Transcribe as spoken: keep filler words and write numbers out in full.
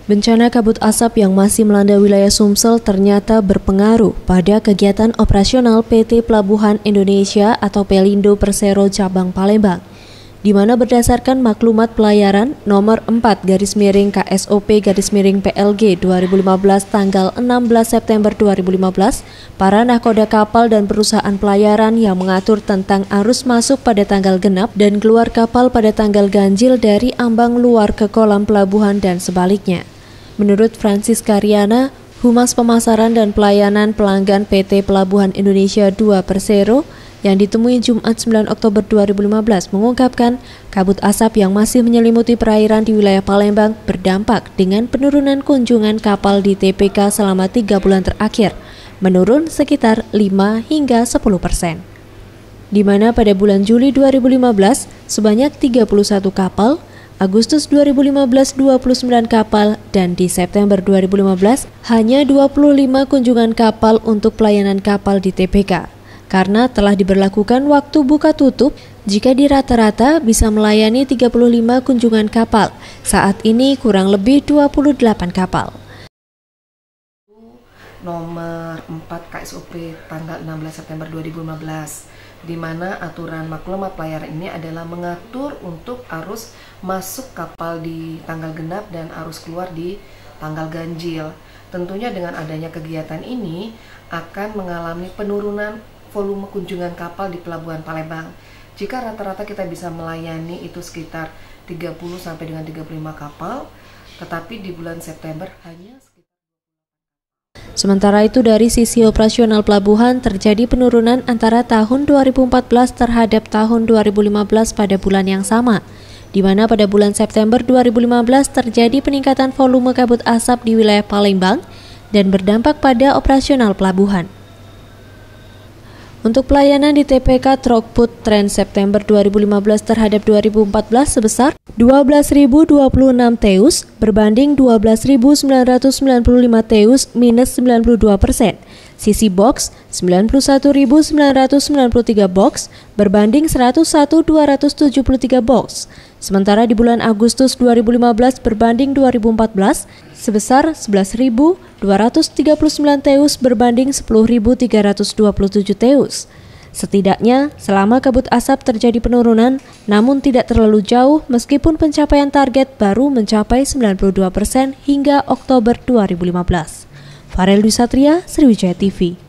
Bencana kabut asap yang masih melanda wilayah Sumsel ternyata berpengaruh pada kegiatan operasional P T Pelabuhan Indonesia atau Pelindo Persero Cabang Palembang, di mana berdasarkan maklumat pelayaran nomor empat garis miring K S O P garis miring P L G dua ribu lima belas tanggal enam belas September dua ribu lima belas, para nahkoda kapal dan perusahaan pelayaran yang mengatur tentang arus masuk pada tanggal genap dan keluar kapal pada tanggal ganjil dari ambang luar ke kolam pelabuhan dan sebaliknya. Menurut Francis Karyana, Humas Pemasaran dan Pelayanan Pelanggan P T Pelabuhan Indonesia dua Persero yang ditemui Jumat sembilan Oktober dua ribu lima belas mengungkapkan kabut asap yang masih menyelimuti perairan di wilayah Palembang berdampak dengan penurunan kunjungan kapal di T P K selama tiga bulan terakhir, menurun sekitar lima hingga sepuluh persen. Di mana pada bulan Juli dua ribu lima belas sebanyak tiga puluh satu kapal, Agustus dua ribu lima belas dua puluh sembilan kapal, dan di September dua ribu lima belas hanya dua puluh lima kunjungan kapal untuk pelayanan kapal di T P K. Karena telah diberlakukan waktu buka tutup, jika di rata-rata bisa melayani tiga puluh lima kunjungan kapal, saat ini kurang lebih dua puluh delapan kapal. Nomor empat K S O P tanggal enam belas September dua ribu lima belas, di mana aturan maklumat pelayaran ini adalah mengatur untuk arus masuk kapal di tanggal genap dan arus keluar di tanggal ganjil. Tentunya dengan adanya kegiatan ini akan mengalami penurunan volume kunjungan kapal di Pelabuhan Palembang. Jika rata-rata kita bisa melayani itu sekitar tiga puluh sampai dengan tiga puluh lima kapal, tetapi di bulan September hanya sekitar. Sementara itu dari sisi operasional pelabuhan terjadi penurunan antara tahun dua ribu empat belas terhadap tahun dua ribu lima belas pada bulan yang sama, di mana pada bulan September dua ribu lima belas terjadi peningkatan volume kabut asap di wilayah Palembang dan berdampak pada operasional pelabuhan. Untuk pelayanan di T P K Throughput tren September dua ribu lima belas terhadap dua ribu empat belas sebesar dua belas ribu dua puluh enam teus berbanding dua belas ribu sembilan ratus sembilan puluh lima teus minus sembilan puluh dua persen. Sisi box sembilan puluh satu ribu sembilan ratus sembilan puluh tiga box berbanding seratus satu ribu dua ratus tujuh puluh tiga box. Sementara di bulan Agustus dua ribu lima belas berbanding dua ribu empat belas sebesar sebelas ribu dua ratus tiga puluh sembilan teus berbanding sepuluh ribu tiga ratus dua puluh tujuh teus. Setidaknya selama kabut asap terjadi penurunan, namun tidak terlalu jauh meskipun pencapaian target baru mencapai sembilan puluh dua persen hingga Oktober dua ribu lima belas. Farel Dwi Satria, Sriwijaya T V.